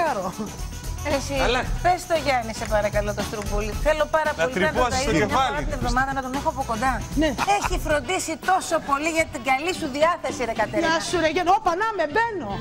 γουστάρω. Εσύ, πες το Γιάννη, σε παρακαλώ, το Στρουμπούλι. Θέλω πάρα πολύ να το ταΐζω μια φορά την εβδομάδα, να τον έχω από κοντά. Ναι. Έχει φροντίσει τόσο πολύ για την καλή σου διάθεση, ρε Κατερίνα. Γεια σου, ρε Γιάννη. Όπα, να με μπαίνω.